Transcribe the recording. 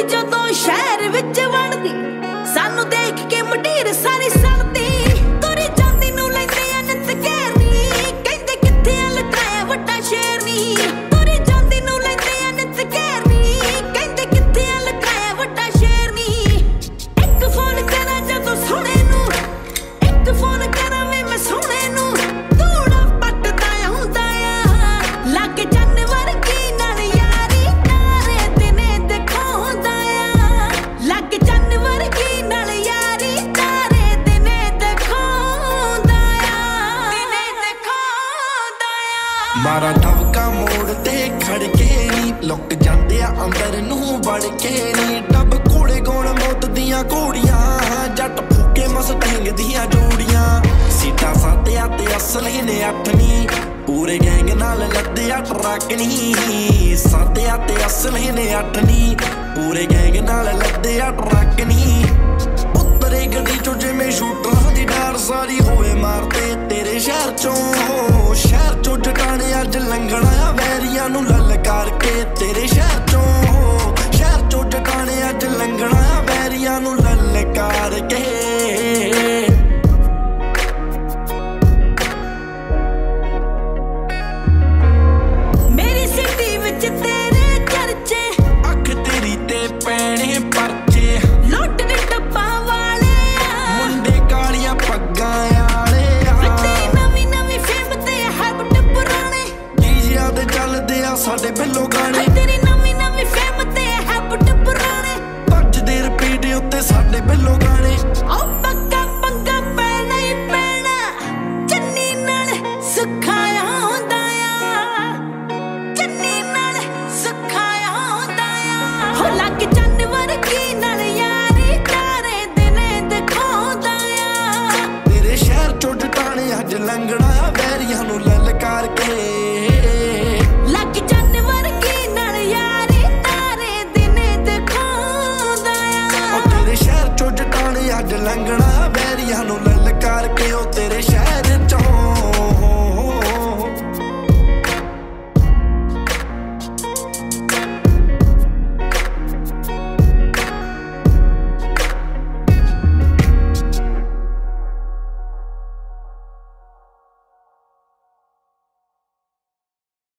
ਜਦੋਂ ਸ਼ਹਿਰ ਵਿੱਚ ਵੜਦੀ ਸਾਨੂੰ ਦੇਖ ਕੇ ਮੁੰਡੀਰ ਸਾਰੀ ਸੜਦੀ ਤੁਰੀ ਜਾਂਦੀ ਨੂੰ ਲੈਂਦੇ ਆ ਨਿੱਤ ਘੇਰਨੀ ਕਹਿੰਦੇ ਕਿੱਥੇ ਆ ਲਟਾਇਆ ਵੱਡਾ ਸ਼ੇਰਨੀ ਤੁਰੀ ਜਾਂਦੀ ਨੂੰ ਲੈਂਦੇ ਆ ਨਿੱਤ ਘੇਰਨੀ ਕਹਿੰਦੇ ਕਿੱਥੇ ਆ ਲਟਾਇਆ ਵੱਡਾ ਸ਼ੇਰਨੀ ਇੱਕ ਫੋਨ ਕਰਾਂ ਜਦੋਂ ਸੋਹਣੇ ਨੂੰ ਇੱਕ ਫੋਨ ਕਰਾਂ ਵੇ ਮੈਂ ਸੋਹਣੇ ਨੂੰ ਧੂੜਾ ਪੱਟਦਾ ਹੁੰਦਾ ਆ ਲੱਗ ਜੰਨ ਵਰਗੀ ਨਾਲ ਯਾਰੀ ਤਾਰੇ ਦਿਨੇ ਦਿਖਾਉਂਦਾ ਆ ਲੱਗ ਜੰਨ ਵਰਗੀ ਨਾਲ ਯਾਰੀ ਤਾਰੇ ਦਿਨੇ ਦਿਖਾਉਂਦਾ ਆ ਦਿਨੇ ਦਿਖਾਉਂਦਾ ਆ ਮਾਰਾ ਠਵਕਾ ਮੋੜ ਤੇ ਖੜ ਕੇ ਨੀ ਲੁੱਕ ਜਾਂਦੇ ਆ ਅੰਦਰ ਨੂੰ ਵੜ ਕੇ ਨੀ ਡੱਬ ਕੋਲੇ ਗੋਣ ਮੌਤ ਦੀਆਂ ਘੋੜੀਆਂ ਜੱਟ ਫੂਕੇ ਮਸਟੈਂਗ ਦੀਆਂ ਜੋੜੀਆਂ ਸੀਟਾਂ ਸਾਤਿਆ ਤੇ ਅਸਲੀ ਨੇ ਅੱਠਨੀ ਪੂਰੇ ਗੈਂਗ ਨਾਲ ਲੱਦਿਆ ਟਰੱਕ ਨੀ ਸਾਤਿਆ ਤੇ ਅਸਲੀ ਨੇ ਅੱਠਨੀ ਪੂਰੇ ਗੈਂਗ ਨਾਲ ਲੱਦਿਆ ਟਰੱਕ ਨੀ ਉੱਤਰੇ ਗੱਡੀ ਚੋਂ ਜਿਵੇਂ ਸ਼ੂਟਰਾਂ ਦੀ ਡਾਰ ਸਾਰੀ ਹੋਏ ਮਾਰਦੇ ਤੇਰੇ ਸ਼ਹਿਰ ਚੋਂ ਜਟਾਣੇ ਅੱਜ ਲੰਘਣਾ ਵੈਰੀਆਂ ਨੂੰ ਲਲਕਾਰ ਕੇ ਤੇਰੇ ਸ਼ਹਿਰ ਚੋਂ